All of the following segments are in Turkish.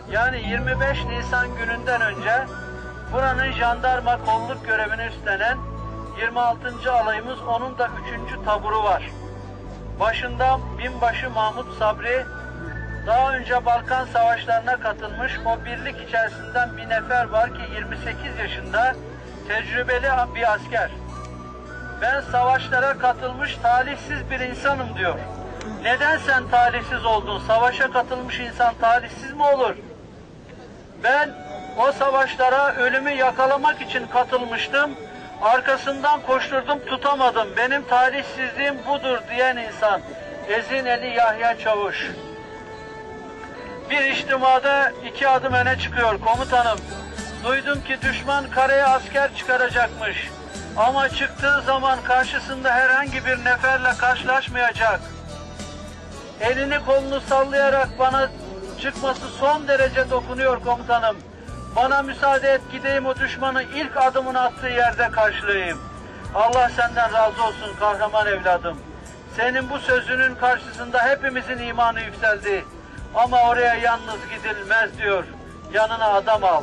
Yani 25 Nisan gününden önce buranın jandarma kolluk görevini üstlenen 26. alayımız, onun da 3. taburu var. Başında binbaşı Mahmut Sabri, daha önce Balkan Savaşlarına katılmış o birlik içerisinden bir nefer var ki 28 yaşında tecrübeli bir asker. Ben savaşlara katılmış talihsiz bir insanım diyor. Neden sen talihsiz oldun? Savaşa katılmış insan talihsiz mi olur? Ben o savaşlara ölümü yakalamak için katılmıştım. Arkasından koşturdum, tutamadım. Benim talihsizliğim budur diyen insan. Ezineli Yahya Çavuş. Bir içtimada 2 adım öne çıkıyor. Komutanım, duydum ki düşman karaya asker çıkaracakmış. Ama çıktığı zaman karşısında herhangi bir neferle karşılaşmayacak. Elini kolunu sallayarak bana çıkması son derece dokunuyor komutanım. Bana müsaade et, gideyim o düşmanı ilk adımını attığı yerde karşılayayım. Allah senden razı olsun kahraman evladım. Senin bu sözünün karşısında hepimizin imanı yükseldi. Ama oraya yalnız gidilmez diyor. Yanına adam al.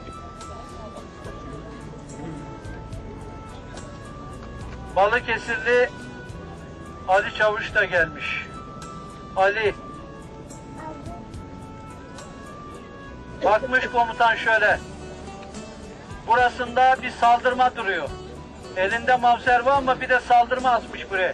Balıkesirli Ali Çavuş da gelmiş. Ali. Bakmış komutan şöyle. Burasında bir saldırma duruyor. Elinde mavser var ama bir de saldırma asmış buraya.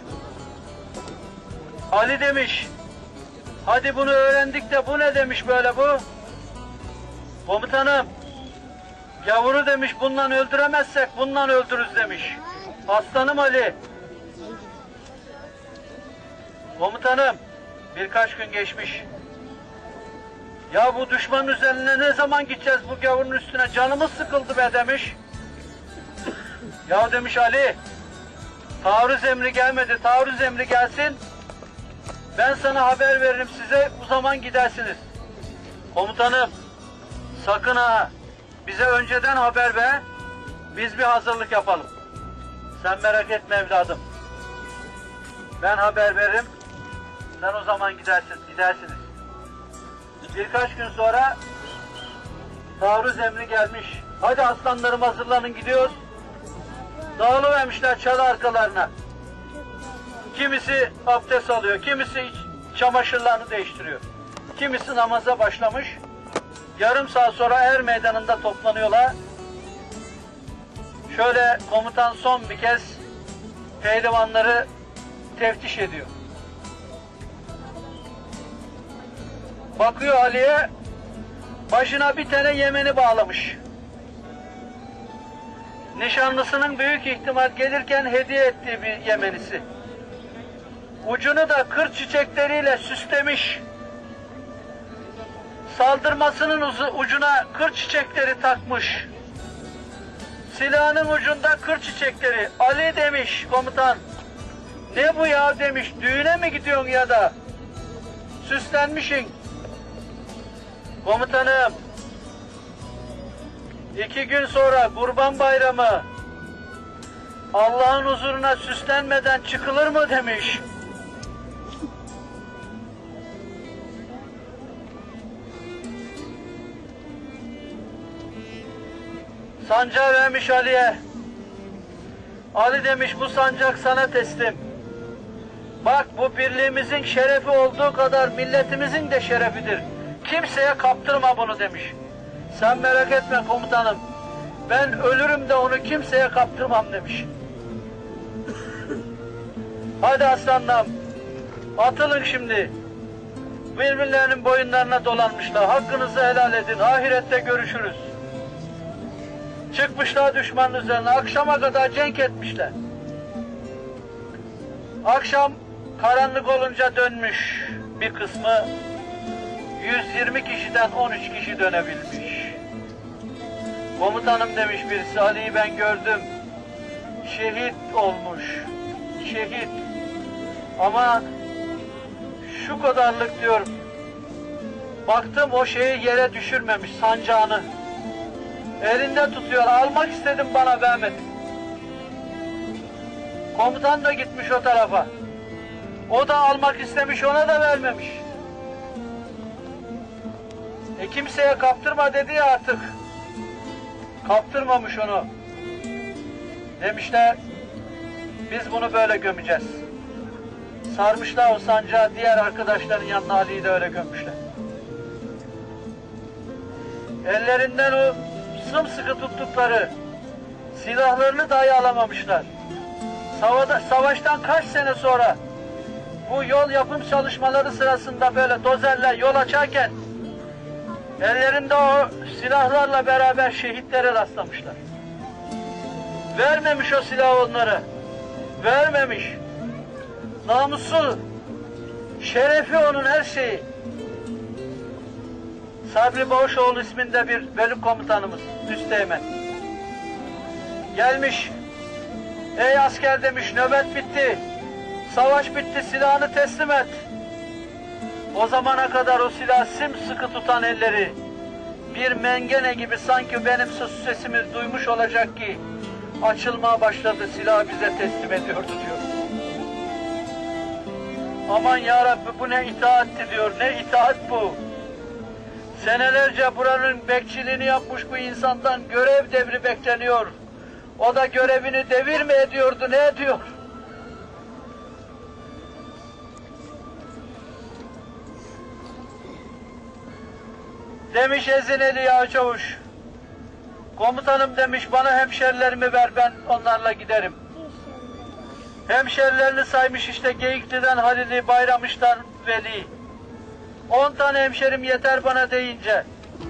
Ali demiş. Hadi bunu öğrendik de bu ne demiş böyle bu? Komutanım. Gavuru demiş bundan öldüremezsek bundan öldürürüz demiş. Aslanım Ali. Komutanım. Birkaç gün geçmiş. Ya bu düşmanın üzerine ne zaman gideceğiz bu gavurun üstüne? Canımız sıkıldı be demiş. Ya demiş Ali, taarruz emri gelmedi, taarruz emri gelsin. Ben sana haber veririm size, o zaman gidersiniz. Komutanım, sakın ha, bize önceden haber ver, biz bir hazırlık yapalım. Sen merak etme evladım. Ben haber veririm, sen o zaman gidersiniz. Birkaç gün sonra taarruz emri gelmiş. Hadi aslanlarım hazırlanın gidiyoruz. Dağılıvermişler çalı arkalarına. Kimisi abdest alıyor, kimisi çamaşırlarını değiştiriyor. Kimisi namaza başlamış. Yarım saat sonra er meydanında toplanıyorlar. Şöyle komutan son bir kez pehlivanları teftiş ediyor. Bakıyor Ali'ye, başına bir tane yemeni bağlamış. Nişanlısının büyük ihtimal gelirken hediye ettiği bir yemenisi. Ucunu da kır çiçekleriyle süslemiş. Saldırmasının ucuna kır çiçekleri takmış. Silahının ucunda kır çiçekleri. Ali demiş komutan. Ne bu ya demiş. Düğüne mi gidiyorsun ya da? Süslenmişsin. Komutanım. 2 gün sonra Kurban Bayramı. Allah'ın huzuruna süslenmeden çıkılır mı demiş. Sancağı vermiş Ali'ye. Ali demiş bu sancak sana teslim. Bak bu birliğimizin şerefi olduğu kadar milletimizin de şerefidir. Kimseye kaptırma bunu demiş. Sen merak etme komutanım. Ben ölürüm de onu kimseye kaptırmam demiş. Hadi aslanlarım. Atılın şimdi. Birbirlerinin boyunlarına dolanmışlar. Hakkınızı helal edin. Ahirette görüşürüz. Çıkmışlar düşmanın üzerine. Akşama kadar cenk etmişler. Akşam karanlık olunca dönmüş bir kısmı. 120 kişiden 13 kişi dönebilmiş. Komutanım demiş birisi, Ali'yi ben gördüm. Şehit olmuş. Şehit. Ama şu kadarlık diyor. Baktım o şeyi yere düşürmemiş, sancağını. Elinde tutuyor. Almak istedim, bana vermedi. Komutan da gitmiş o tarafa. O da almak istemiş, ona da vermemiş. Kimseye kaptırma dedi ya artık. Kaptırmamış onu. Demişler, biz bunu böyle gömeceğiz. Sarmışlar o sancağı, diğer arkadaşların yanına Ali'yi de öyle gömmüşler. Ellerinden o sımsıkı tuttukları silahlarını dahi alamamışlar. Savaştan kaç sene sonra bu yol yapım çalışmaları sırasında böyle dozerler yol açarken ellerinde o silahlarla beraber şehitlere rastlamışlar. Vermemiş o silahı onlara. Vermemiş. Namusu, şerefi onun her şeyi. Sabri Bağışoğlu isminde bir bölük komutanımız, üsteğmen. Gelmiş, ey asker demiş, nöbet bitti, savaş bitti, silahını teslim et. O zamana kadar o silah sımsıkı tutan elleri, bir mengene gibi sanki benim sesimi duymuş olacak ki, açılmaya başladı, silahı bize teslim ediyordu diyor. Aman ya Rabbi, bu ne itaatti diyor, ne itaat bu. Senelerce buranın bekçiliğini yapmış bu insandan görev devri bekleniyor. O da görevini devir mi ediyordu, ne ediyor? Demiş Ezineli Yağçavuş, komutanım demiş, bana hemşerilerimi ver, ben onlarla giderim. Hemşerilerini saymış işte, Geyikli'den Halil'i, Bayramış'tan Veli. 10 tane hemşerim yeter bana deyince,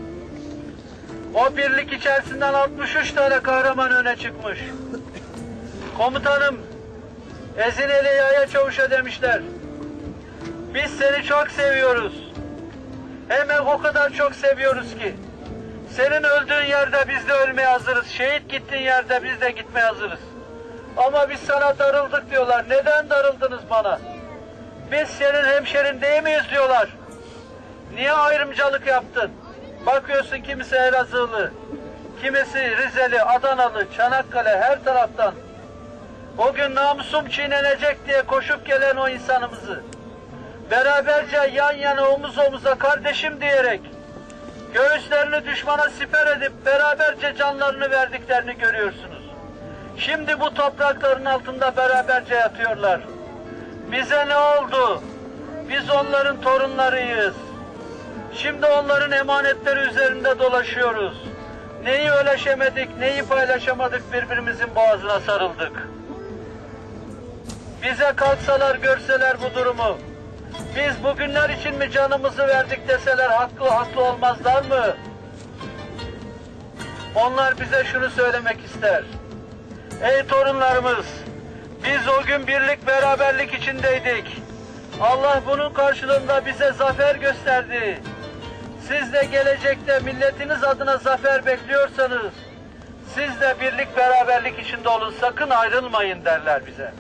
o birlik içerisinden 63 tane kahraman öne çıkmış. Komutanım, Ezineli Yağçavuş'a demişler, biz seni çok seviyoruz. Hemen o kadar çok seviyoruz ki, senin öldüğün yerde biz de ölmeye hazırız, şehit gittiğin yerde biz de gitmeye hazırız. Ama biz sana darıldık diyorlar. Neden darıldınız bana? Biz senin hemşerin değil miyiz diyorlar. Niye ayrımcılık yaptın? Bakıyorsun kimisi Elazığlı, kimisi Rizeli, Adanalı, Çanakkale, her taraftan. O gün namusum çiğnenecek diye koşup gelen o insanımızı, beraberce yan yana omuz omuza kardeşim diyerek, göğüslerini düşmana siper edip beraberce canlarını verdiklerini görüyorsunuz. Şimdi bu toprakların altında beraberce yatıyorlar. Bize ne oldu? Biz onların torunlarıyız. Şimdi onların emanetleri üzerinde dolaşıyoruz. Neyi öleşemedik, neyi paylaşamadık, birbirimizin boğazına sarıldık. Bize kalksalar, görseler bu durumu, biz bugünler için mi canımızı verdik deseler haklı olmazlar mı? Onlar bize şunu söylemek ister. Ey torunlarımız, biz o gün birlik beraberlik içindeydik. Allah bunun karşılığında bize zafer gösterdi. Siz de gelecekte milletiniz adına zafer bekliyorsanız, siz de birlik beraberlik içinde olun, sakın ayrılmayın derler bize.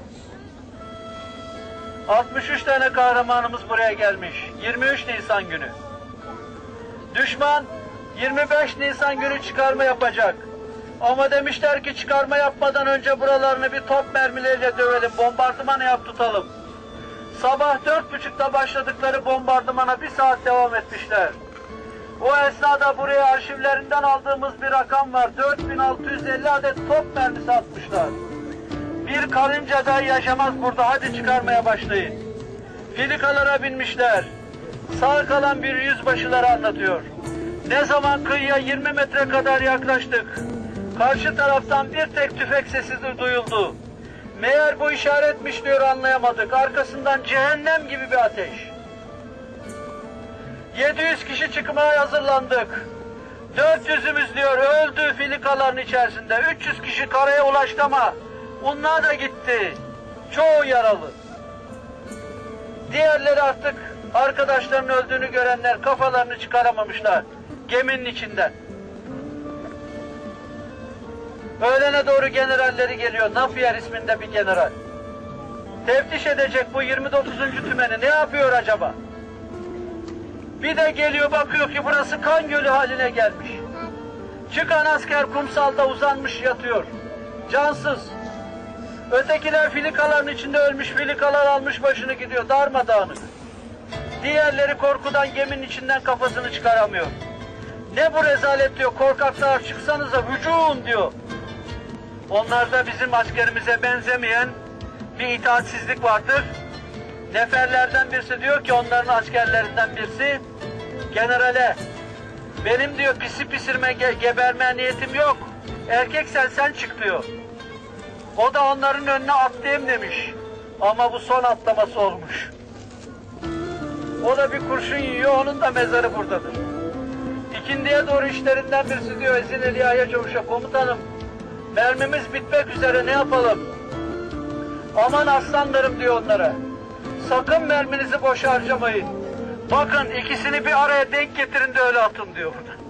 63 tane kahramanımız buraya gelmiş, 23 Nisan günü. Düşman 25 Nisan günü çıkarma yapacak. Ama demişler ki çıkarma yapmadan önce buralarını bir top mermileriyle dövelim, bombardımanı yap tutalım. Sabah 4.30'da başladıkları bombardımana 1 saat devam etmişler. O esnada buraya arşivlerinden aldığımız bir rakam var. 4650 adet top mermisi atmışlar. Bir karınca dahi yaşamaz burada, hadi çıkarmaya başlayın. Filikalara binmişler. Sağ kalan bir yüzbaşıları anlatıyor. Ne zaman kıyıya 20 metre kadar yaklaştık, karşı taraftan bir tek tüfek sesi duyuldu. Meğer bu işaretmiş diyor, anlayamadık. Arkasından cehennem gibi bir ateş. 700 kişi çıkmaya hazırlandık. 400'ümüz diyor öldü filikaların içerisinde. 300 kişi karaya ulaştı ama onlar da gitti. Çoğu yaralı. Diğerleri artık arkadaşlarının öldüğünü görenler kafalarını çıkaramamışlar geminin içinden. Öğlene doğru generalleri geliyor. Nafier isminde bir general. Teftiş edecek bu 29. tümeni. Ne yapıyor acaba? Bir de geliyor, bakıyor ki burası kan gölü haline gelmiş. Çıkan asker kumsalda uzanmış yatıyor. Cansız. Ötekiler filikaların içinde ölmüş, filikalar almış başını gidiyor. Darmadağınık. Diğerleri korkudan geminin içinden kafasını çıkaramıyor. Ne bu rezalet diyor, korkaklar çıksanıza hücum diyor. Onlarda bizim askerimize benzemeyen bir itaatsizlik vardır. Neferlerden birisi diyor ki, onların askerlerinden birisi generale, benim diyor pisi pisirme geberme niyetim yok. Erkeksen sen çık diyor. O da onların önüne atlayayım demiş. Ama bu son atlaması olmuş. O da bir kurşun yiyor, onun da mezarı buradadır. İkindiye doğru işlerinden birisi diyor Ezineli Yahya Çavuş'a, komutanım mermimiz bitmek üzere, ne yapalım? Aman aslanlarım diyor onlara. Sakın merminizi boş harcamayın. Bakın ikisini bir araya denk getirin de öyle atın diyor burada.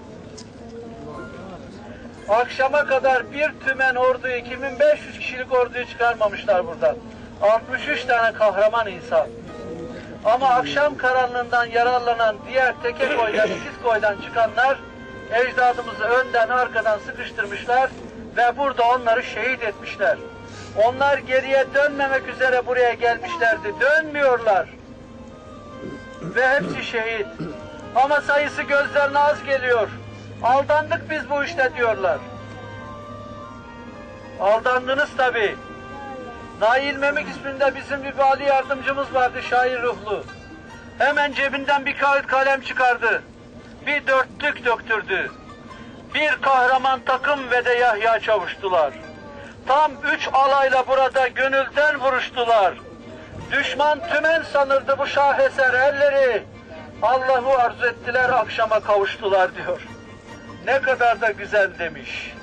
Akşama kadar bir tümen orduyu, 2500 kişilik orduyu çıkarmamışlar buradan. 63 tane kahraman insan. Ama akşam karanlığından yararlanan diğer teke koydan, ikiz koydan çıkanlar ecdadımızı önden arkadan sıkıştırmışlar ve burada onları şehit etmişler. Onlar geriye dönmemek üzere buraya gelmişlerdi. Dönmüyorlar. Ve hepsi şehit. Ama sayısı gözlerine az geliyor. Aldandık biz bu işte diyorlar. Aldandınız tabii. Nail Memik isminde bizim bir vali yardımcımız vardı, şair ruhlu. Hemen cebinden bir kağıt kalem çıkardı. Bir dörtlük döktürdü. Bir kahraman takım ve de Yahya Çavuştular. Tam 3 alayla burada gönülden vuruştular. Düşman tümen sanırdı bu şaheser elleri. Allah'u arzu ettiler, akşama kavuştular diyor. Ne kadar da güzel demiş.